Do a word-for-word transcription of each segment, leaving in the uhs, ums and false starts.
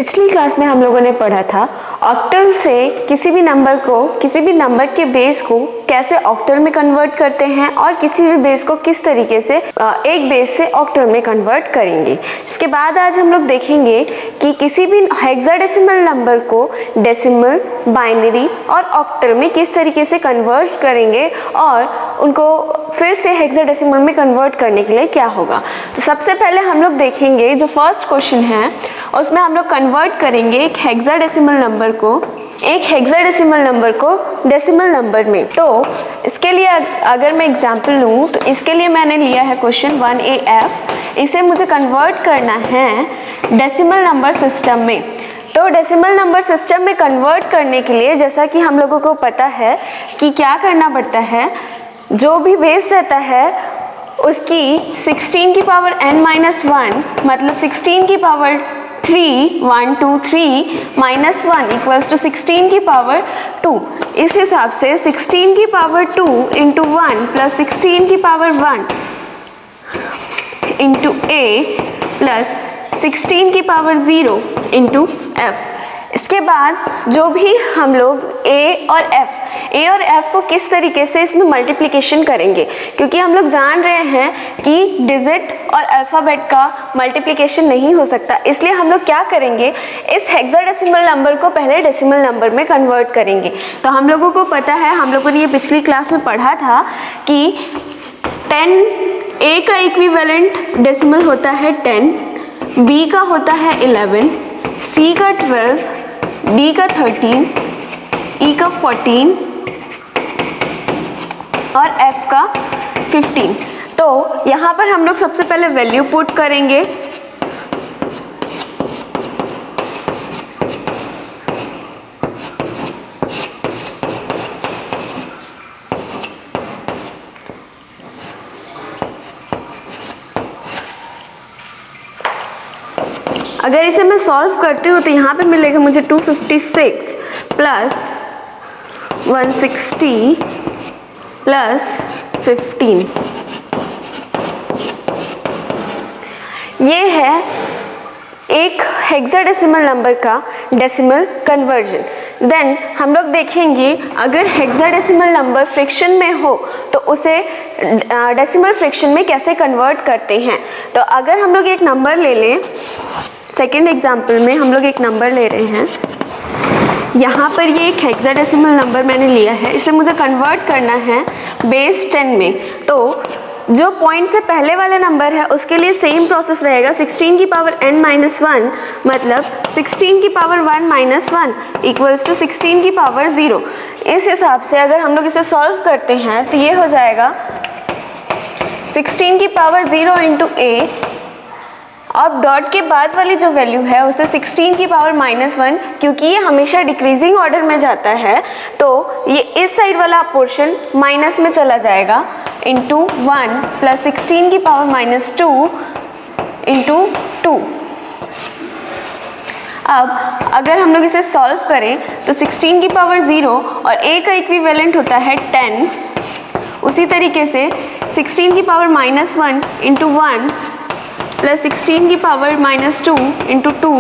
पिछली क्लास में हम लोगों ने पढ़ा था ऑक्टल से किसी भी नंबर को किसी भी नंबर के बेस को कैसे ऑक्टल में कन्वर्ट करते हैं और किसी भी बेस को किस तरीके से एक बेस से ऑक्टल में कन्वर्ट करेंगे। इसके बाद आज हम लोग देखेंगे कि किसी भी हेक्साडेसिमल नंबर को डेसिमल, बाइनरी और ऑक्टल में किस तरीके से कन्वर्ट करेंगे और उनको फिर से हेक्साडेसिमल में कन्वर्ट करने के लिए क्या होगा। तो सबसे पहले हम लोग देखेंगे जो फर्स्ट क्वेश्चन है उसमें हम लोग कन्वर्ट करेंगे एक हेक्साडेसिमल नंबर को एक हेक्साडेसिमल नंबर को डेसिमल नंबर में। तो इसके लिए अगर मैं एग्जांपल लूँ तो इसके लिए मैंने लिया है क्वेश्चन वन ए एफ। इसे मुझे कन्वर्ट करना है डेसिमल नंबर सिस्टम में। तो डेसिमल नंबर सिस्टम में कन्वर्ट करने के लिए जैसा कि हम लोगों को पता है कि क्या करना पड़ता है, जो भी बेस रहता है उसकी सिक्सटीन की पावर n माइनस वन मतलब सिक्सटीन की power three, one two three minus one equals two sixteen की पावर टू। इस हिसाब से सिक्सटीन की power two into one plus sixteen की power one into A plus sixteen की पावर ज़ीरो इंटू एफ। इसके बाद जो भी हम लोग a और f a और f को किस तरीके से इसमें मल्टीप्लिकेशन करेंगे, क्योंकि हम लोग जान रहे हैं कि डिजिट और अल्फ़ाबेट का मल्टीप्लिकेशन नहीं हो सकता, इसलिए हम लोग क्या करेंगे, इस हेक्साडेसिमल नंबर को पहले डेसिमल नंबर में कन्वर्ट करेंगे। तो हम लोगों को पता है, हम लोगों ने ये पिछली क्लास में पढ़ा था कि टेन a का इक्विवेलेंट डेसिमल होता है टेन, b का होता है इलेवन, c का ट्वेल्व, d का थर्टीन, e का फोर्टीन और f का फिफ्टीन। तो यहाँ पर हम लोग सबसे पहले वैल्यू पुट करेंगे। अगर इसे मैं सॉल्व करती हूँ तो यहाँ पे मिलेगा मुझे two fifty six plus one sixty plus fifteen. ये है एक हेक्साडेसिमल नंबर का डेसिमल कन्वर्जन। देन हम लोग देखेंगे अगर हेक्साडेसिमल नंबर फ्रैक्शन में हो तो उसे डेसिमल फ्रैक्शन में कैसे कन्वर्ट करते हैं। तो अगर हम लोग एक नंबर ले लें, सेकेंड एग्जाम्पल में हम लोग एक नंबर ले रहे हैं, यहाँ पर ये एक हेक्साडेसिमल नंबर मैंने लिया है, इसे मुझे कन्वर्ट करना है बेस टेन में। तो जो पॉइंट से पहले वाला नंबर है उसके लिए सेम प्रोसेस रहेगा, सिक्सटीन की पावर n माइनस वन मतलब सिक्सटीन की power one minus one equals two sixteen की पावर ज़ीरो। इस हिसाब से अगर हम लोग इसे सॉल्व करते हैं तो ये हो जाएगा सिक्सटीन की पावर ज़ीरो इंटू ए और डॉट के बाद वाली जो वैल्यू है उसे सिक्सटीन की पावर माइनस वन, क्योंकि ये हमेशा डिक्रीजिंग ऑर्डर में जाता है तो ये इस साइड वाला पोर्शन माइनस में चला जाएगा इंटू वन प्लस सिक्सटीन की power minus two into two. अब अगर हम लोग इसे सॉल्व करें तो सिक्सटीन की पावर ज़ीरो और a का इक्विवेलेंट होता है टेन, उसी तरीके से सिक्सटीन की power minus one into one plus sixteen की power minus two into two.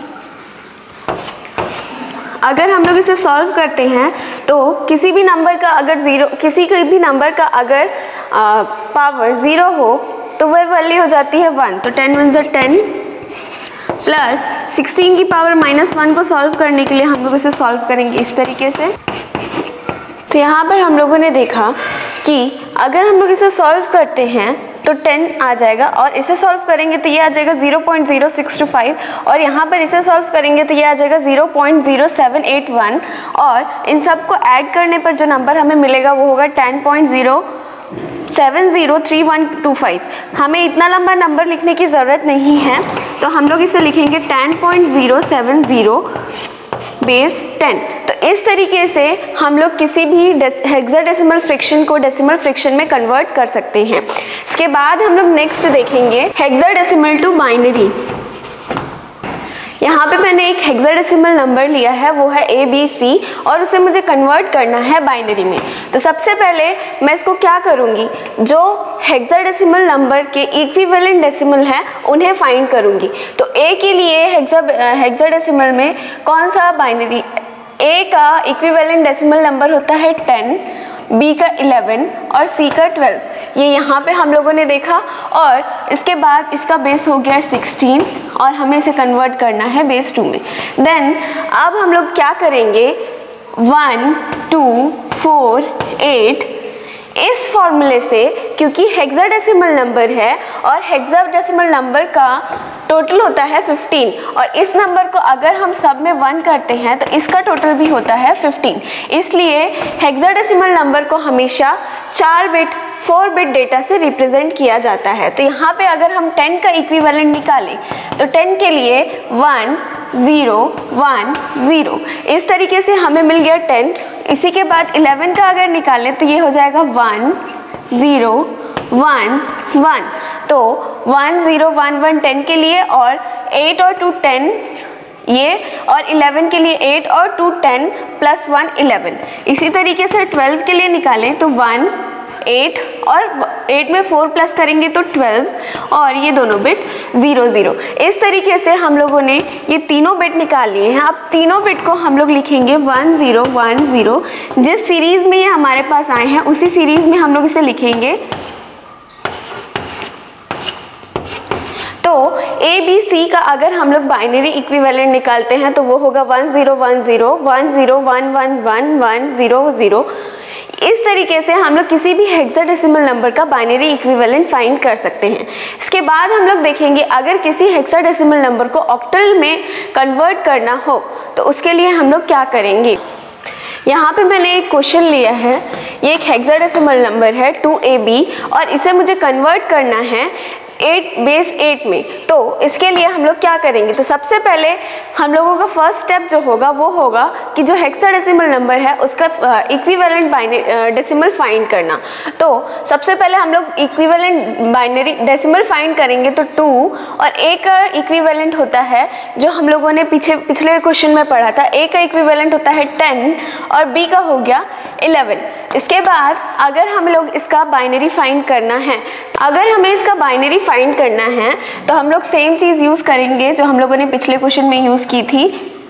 अगर हम लोग इसे सॉल्व करते हैं तो किसी भी नंबर का अगर ज़ीरो किसी भी नंबर का अगर आ, पावर ज़ीरो हो तो वह वैल्यू हो जाती है वन। तो टेन वन ज़ा टेन प्लस सिक्सटीन की पावर माइनस वन को सॉल्व करने के लिए हम लोग इसे सॉल्व करेंगे इस तरीके से। तो यहाँ पर हम लोगों ने देखा कि अगर हम लोग इसे सॉल्व करते हैं तो टेन आ जाएगा और इसे सॉल्व करेंगे तो ये आ जाएगा zero point zero six two five और यहाँ पर इसे सॉल्व करेंगे तो ये आ जाएगा zero point zero seven eight one और इन सब को ऐड करने पर जो नंबर हमें मिलेगा वो होगा ten point zero seven zero three one two five. हमें इतना लंबा नंबर लिखने की ज़रूरत नहीं है तो हम लोग इसे लिखेंगे ten point zero seven zero base ten. तो इस तरीके से हम लोग किसी भी हेक्साडेसिमल फ्रैक्शन को डेसिमल फ्रैक्शन में कन्वर्ट कर सकते हैं। इसके बाद हम लोग नेक्स्ट देखेंगे हेक्साडेसिमल टू बाइनरी। यहाँ पे मैंने एक हेक्साडेसिमल नंबर लिया है, वो है ए बी सी, और उसे मुझे कन्वर्ट करना है बाइनरी में। तो सबसे पहले मैं इसको क्या करूँगी, जो हेक्साडेसिमल नंबर के इक्विवेलेंट डेसिमल है उन्हें फाइंड करूँगी। तो ए के लिए हेक्सा हेक्साडेसिमल में कौन सा बाइनरी, ए का इक्विवेलेंट डेसिमल नंबर होता है टेन, बी का इलेवन और सी का ट्वेल्व। ये यहाँ पे हम लोगों ने देखा, और इसके बाद इसका बेस हो गया सिक्सटीन और हमें इसे कन्वर्ट करना है बेस टू में। देन अब हम लोग क्या करेंगे, वन टू फोर एट, इस फॉर्मूले से, क्योंकि हेक्साडेसिमल नंबर है और हेक्साडेसिमल नंबर का टोटल होता है फिफ्टीन, और इस नंबर को अगर हम सब में वन करते हैं तो इसका टोटल भी होता है फिफ्टीन। इसलिए हेक्साडेसिमल नंबर को हमेशा चार बिट फोर बिट डेटा से रिप्रेजेंट किया जाता है। तो यहाँ पे अगर हम टेन का इक्विवेलेंट निकालें तो टेन के लिए वन ज़ीरो वन ज़ीरो, इस तरीके से हमें मिल गया टेन। इसी के बाद इलेवन का अगर निकालें तो ये हो जाएगा वन ज़ीरो वन वन। तो one zero one one ten के लिए, और एट और टू टेन ये, और इलेवन के लिए एट और two ten plus one eleven. इसी तरीके से ट्वेल्व के लिए निकालें तो वन एट, और एट में फोर प्लस करेंगे तो ट्वेल्व, और ये दोनों बिट ज़ीरो ज़ीरो। इस तरीके से हम लोगों ने ये तीनों बिट निकाल लिए हैं। अब तीनों बिट को हम लोग लिखेंगे वन ज़ीरो वन ज़ीरो। जिस सीरीज़ में ये हमारे पास आए हैं उसी सीरीज़ में हम लोग इसे लिखेंगे। तो ए बी सी का अगर हम लोग बाइनरी इक्विवेलेंट निकालते हैं तो वो होगा one zero one zero one zero one one one one zero zero. इस तरीके से हम लोग किसी भी हेक्साडेसिमल नंबर का बाइनरी इक्विवेलेंट फाइंड कर सकते हैं। इसके बाद हम लोग देखेंगे अगर किसी हेक्साडेसिमल नंबर को ऑक्टल में कन्वर्ट करना हो तो उसके लिए हम लोग क्या करेंगे। यहाँ पे मैंने एक क्वेश्चन लिया है, ये एक हेक्साडेसिमल नंबर है टू ए बी, और इसे मुझे कन्वर्ट करना है एट बेस एट में। तो इसके लिए हम लोग क्या करेंगे, तो सबसे पहले हम लोगों का फर्स्ट स्टेप जो होगा वो होगा कि जो हेक्साडेसिमल नंबर है उसका इक्विवेलेंट बाइनरी डेसिमल फाइंड करना। तो सबसे पहले हम लोग इक्विवेलेंट बाइनरी डेसिमल फाइंड करेंगे। तो टू और ए का इक्विवेलेंट होता है, जो हम लोगों ने पीछे पिछले क्वेश्चन में पढ़ा था, ए का इक्विवेलेंट होता है टेन और बी का हो गया इलेवन। इसके बाद अगर हम लोग इसका बाइनरी फाइंड करना है, अगर हमें इसका बाइनरी फाइंड करना है तो हम लोग सेम चीज़ यूज़ करेंगे जो हम लोगों ने पिछले क्वेश्चन में यूज़ की थी।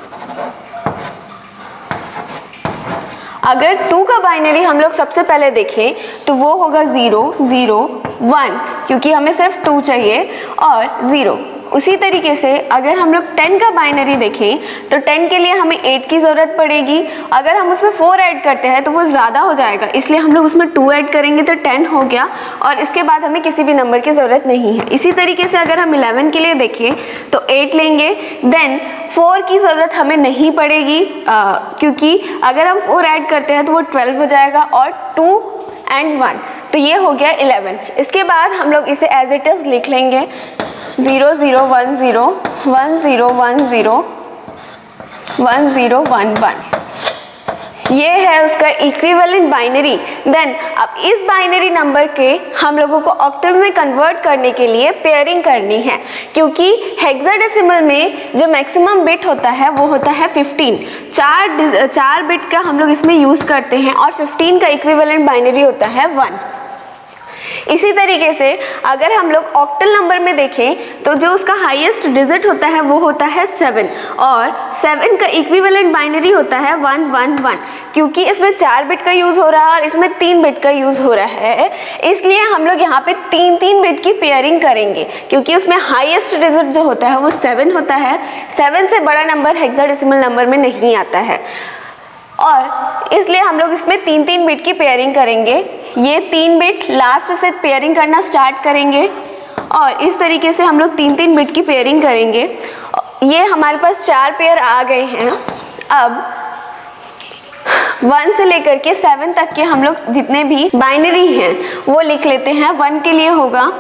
अगर टू का बाइनरी हम लोग सबसे पहले देखें तो वो होगा ज़ीरो ज़ीरो वन, क्योंकि हमें सिर्फ टू चाहिए, और ज़ीरो। उसी तरीके से अगर हम लोग टेन का बाइनरी देखें तो टेन के लिए हमें एट की ज़रूरत पड़ेगी। अगर हम उसमें फोर ऐड करते हैं तो वो ज़्यादा हो जाएगा, इसलिए हम लोग उसमें टू ऐड करेंगे तो टेन हो गया, और इसके बाद हमें किसी भी नंबर की ज़रूरत नहीं है। इसी तरीके से अगर हम इलेवन के लिए देखें तो एट लेंगे, देन फोर की ज़रूरत हमें नहीं पड़ेगी, आ, क्योंकि अगर हम फोर ऐड करते हैं तो वो ट्वेल्व हो जाएगा, और टू एंड वन, तो ये हो गया इलेवन। इसके बाद हम लोग इसे एज इट इज़ लिख लेंगे, zero zero one zero one zero one zero one zero one one. ये है उसका इक्विवेलेंट बाइनरी। देन अब इस बाइनरी नंबर के हम लोगों को ऑक्टल में कन्वर्ट करने के लिए पेयरिंग करनी है, क्योंकि हेक्साडेसिमल में जो मैक्सिमम बिट होता है वो होता है फिफ्टीन। चार चार बिट का हम लोग इसमें यूज़ करते हैं, और फिफ्टीन का इक्विवेलेंट बाइनरी होता है वन। इसी तरीके से अगर हम लोग ऑक्टल नंबर में देखें तो जो उसका हाईएस्ट डिजिट होता है वो होता है सेवन, और सेवन का इक्विवेलेंट बाइनरी होता है वन वन वन। क्योंकि इसमें चार बिट का यूज़ हो रहा है और इसमें तीन बिट का यूज़ हो रहा है, इसलिए हम लोग यहाँ पे तीन तीन बिट की पेयरिंग करेंगे, क्योंकि उसमें हाईएस्ट डिजिट जो होता है वो सेवन होता है। सेवन से बड़ा नंबर हेक्साडेसिमल नंबर में नहीं आता है, और इसलिए हम लोग इसमें तीन तीन बिट की पेयरिंग करेंगे। ये तीन बिट लास्ट से पेयरिंग करना स्टार्ट करेंगे, और इस तरीके से हम लोग तीन तीन बिट की पेयरिंग करेंगे। ये हमारे पास चार पेयर आ गए हैं। अब वन से लेकर के सेवन तक के हम लोग जितने भी बाइनरी हैं वो लिख लेते हैं। वन के लिए होगा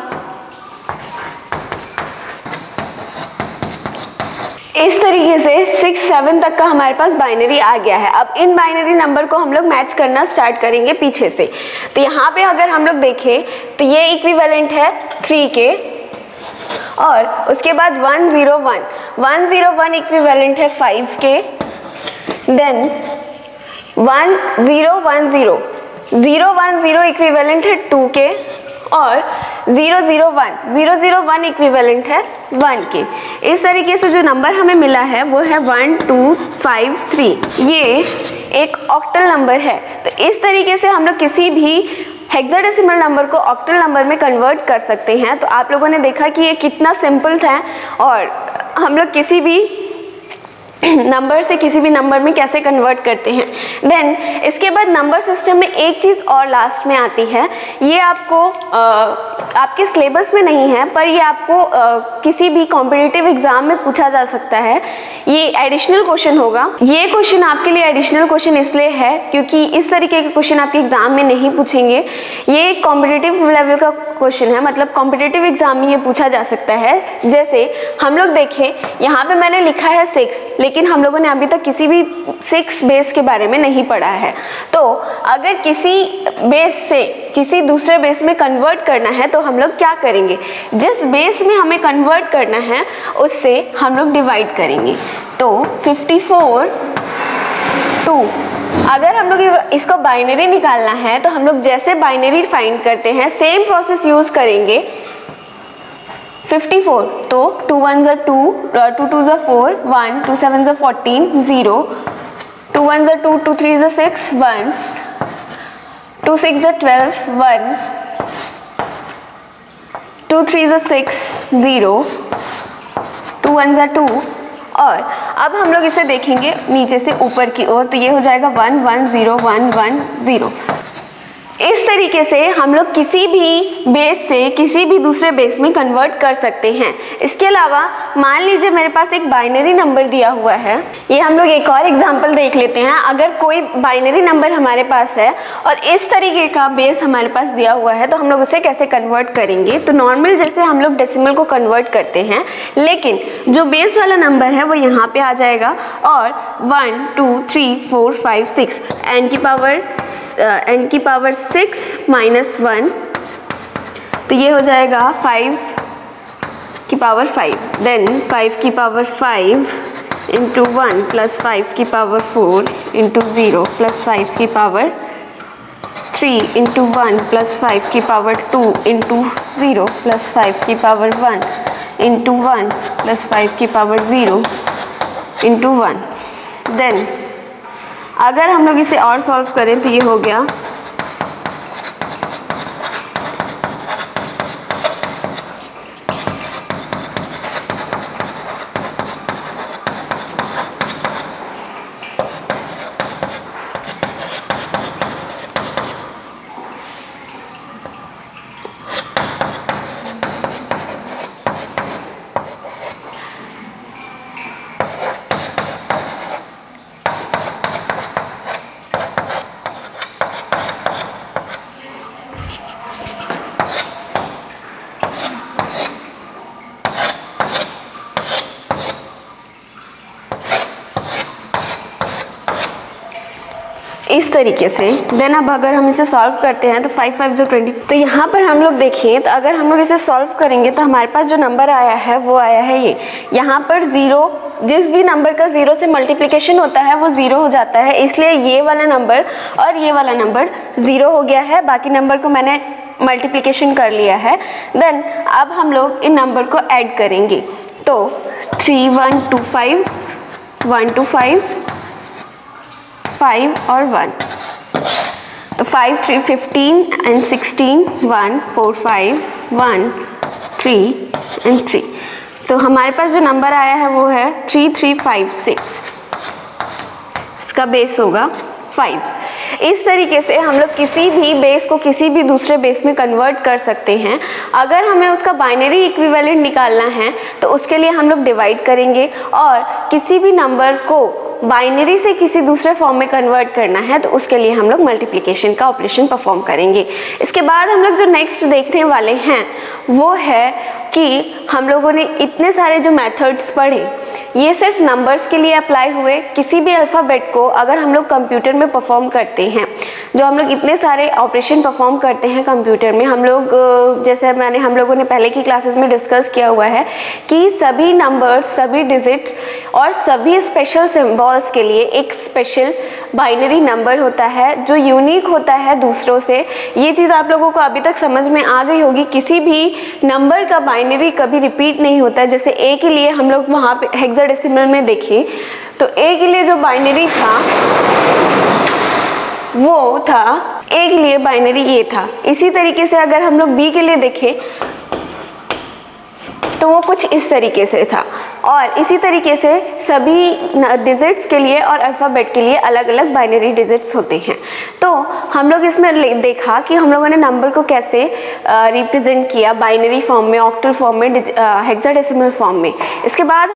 इस तरीके से सिक्स सेवन तक का हमारे पास बाइनरी आ गया है। अब इन बाइनरी नंबर को हम लोग मैच करना स्टार्ट करेंगे पीछे से। तो यहाँ पे अगर हम लोग देखें तो ये इक्विवेलेंट है थ्री के, और उसके बाद one zero one, one zero one equivalent है फाइव के, then one zero one zero, zero one zero equivalent है टू के, और zero zero one, zero zero one equivalent है वन के। इस तरीके से जो नंबर हमें मिला है वो है वन टू फाइव थ्री। ये एक ऑक्टल नंबर है। तो इस तरीके से हम लोग किसी भी हेक्साडेसिमल नंबर को ऑक्टल नंबर में कन्वर्ट कर सकते हैं। तो आप लोगों ने देखा कि ये कितना सिंपल था और हम लोग किसी भी नंबर से किसी भी नंबर में कैसे कन्वर्ट करते हैं। देन इसके बाद नंबर सिस्टम में एक चीज़ और लास्ट में आती है, ये आपको आ, आपके सिलेबस में नहीं है पर ये आपको आ, किसी भी कॉम्पिटिटिव एग्जाम में पूछा जा सकता है। ये एडिशनल क्वेश्चन होगा। ये क्वेश्चन आपके लिए एडिशनल क्वेश्चन इसलिए है क्योंकि इस तरीके के क्वेश्चन आपके एग्जाम में नहीं पूछेंगे। ये एक कॉम्पिटिटिव लेवल का क्वेश्चन है, मतलब कॉम्पिटिटिव एग्जाम में ये पूछा जा सकता है। जैसे हम लोग देखें, यहाँ पे मैंने लिखा है सिक्स, लेकिन हम लोगों ने अभी तक किसी भी सिक्स बेस के बारे में नहीं पढ़ा है। तो अगर किसी बेस से किसी दूसरे बेस में कन्वर्ट करना है तो हम लोग क्या करेंगे, जिस बेस में हमें कन्वर्ट करना है उससे हम लोग डिवाइड करेंगे। तो फिफ्टी फोर टू, अगर हम लोग इसको बाइनरी निकालना है तो हम लोग जैसे बाइनरी फाइंड करते हैं सेम प्रोसेस यूज करेंगे। फिफ्टी फोर, तो टू वन ज़ा टू, टू टू ज़ा फोर, वन, टू सेवन ज़ा फोर्टीन, ज़ीरो, टू वन ज़ा टू, टू थ्री ज़ा सिक्स, वन, टू सिक्स ज़ा ट्वेल्व, वन, टू थ्री ज़ा सिक्स, ज़ीरो, टू वन ज़ा टू। और अब हम लोग इसे देखेंगे नीचे से ऊपर की ओर, तो ये हो जाएगा one one zero one one zero. इस तरीके से हम लोग किसी भी बेस से किसी भी दूसरे बेस में कन्वर्ट कर सकते हैं। इसके अलावा मान लीजिए मेरे पास एक बाइनरी नंबर दिया हुआ है। ये हम लोग एक और एग्जांपल देख लेते हैं। अगर कोई बाइनरी नंबर हमारे पास है और इस तरीके का बेस हमारे पास दिया हुआ है तो हम लोग उसे कैसे कन्वर्ट करेंगे। तो नॉर्मल जैसे हम लोग डेसिमल को कन्वर्ट करते हैं, लेकिन जो बेस वाला नंबर है वो यहाँ पे आ जाएगा और one two three four five six, N की पावर एन की पावर सिक्स माइनस वन, तो ये हो जाएगा फाइव की पावर फाइव, देन फाइव की power five into one plus five की power four into zero plus five की power three into one plus five की power two into zero plus five की power one into one plus five की power zero into one. Then अगर हम लोग इसे और सॉल्व करें तो ये हो गया इस तरीके से। देन अब अगर हम इसे सॉल्व करते हैं तो फाइव फाइव जो ट्वेंटी, तो यहाँ पर हम लोग देखें तो अगर हम लोग इसे सॉल्व करेंगे तो हमारे पास जो नंबर आया है वो आया है ये। यहाँ पर ज़ीरो, जिस भी नंबर का ज़ीरो से मल्टीप्लिकेशन होता है वो ज़ीरो हो जाता है, इसलिए ये वाला नंबर और ये वाला नंबर ज़ीरो हो गया है। बाकी नंबर को मैंने मल्टीप्लिकेशन कर लिया है। देन अब हम लोग इन नंबर को ऐड करेंगे, तो three one two five, one two five, five और वन, तो five three fifteen and sixteen, one four five, one three and three. तो हमारे पास जो नंबर आया है वो है थ्री थ्री फाइव सिक्स, इसका बेस होगा फाइव। इस तरीके से हम लोग किसी भी बेस को किसी भी दूसरे बेस में कन्वर्ट कर सकते हैं। अगर हमें उसका बाइनरी इक्विवेलेंट निकालना है तो उसके लिए हम लोग डिवाइड करेंगे, और किसी भी नंबर को बाइनरी से किसी दूसरे फॉर्म में कन्वर्ट करना है तो उसके लिए हम लोग मल्टीप्लिकेशन का ऑपरेशन परफॉर्म करेंगे। इसके बाद हम लोग जो नेक्स्ट देखने वाले हैं वो है कि हम लोगों ने इतने सारे जो मेथड्स पढ़े, ये सिर्फ नंबर्स के लिए अप्लाई हुए। किसी भी अल्फ़ाबेट को अगर हम लोग कंप्यूटर में परफॉर्म करते हैं जो हम लोग इतने सारे ऑपरेशन परफॉर्म करते हैं कंप्यूटर में, हम लोग जैसे मैंने हम लोगों ने पहले की क्लासेस में डिस्कस किया हुआ है कि सभी नंबर्स, सभी डिजिट्स और सभी स्पेशल सिंबल्स के लिए एक स्पेशल बाइनरी नंबर होता है जो यूनिक होता है दूसरों से। ये चीज़ आप लोगों को अभी तक समझ में आ गई होगी। किसी भी नंबर का बाइनरी कभी रिपीट नहीं होता है। जैसे ए के लिए हम लोग वहाँ पे हेक्साडेसिमल में देखें तो ए के लिए जो बाइनरी था वो था, ए के लिए बाइनरी ये था। इसी तरीके से अगर हम लोग बी के लिए देखें तो वो कुछ इस तरीके से था। और इसी तरीके से सभी डिजिट्स के लिए और अल्फ़ाबेट के लिए अलग अलग बाइनरी डिजिट्स होते हैं। तो हम लोग इसमें देखा कि हम लोगों ने नंबर को कैसे रिप्रेजेंट किया बाइनरी फॉर्म में, ऑक्टल फॉर्म में, हेक्साडेसिमल फॉर्म में। इसके बाद